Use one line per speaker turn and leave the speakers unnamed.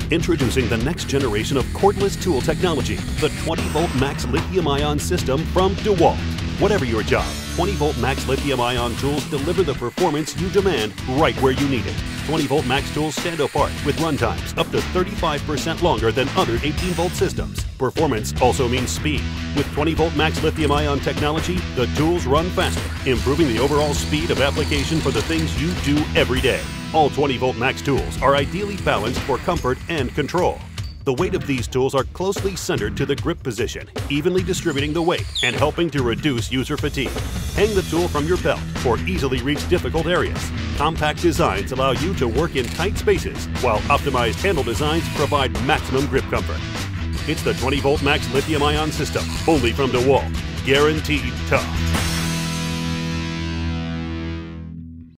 Introducing the next generation of cordless tool technology, the 20 Volt MAX Lithium Ion system from DEWALT. Whatever your job, 20 Volt MAX Lithium Ion tools deliver the performance you demand right where you need it. 20 Volt MAX tools stand apart with run times up to 35% longer than other 18 volt systems. Performance also means speed. With 20 Volt MAX Lithium Ion technology, the tools run faster, improving the overall speed of application for the things you do every day. All 20 Volt MAX tools are ideally balanced for comfort and control. The weight of these tools are closely centered to the grip position, evenly distributing the weight and helping to reduce user fatigue. Hang the tool from your belt or easily reach difficult areas. Compact designs allow you to work in tight spaces, while optimized handle designs provide maximum grip comfort. It's the 20 Volt MAX Lithium Ion system, only from DEWALT. Guaranteed tough.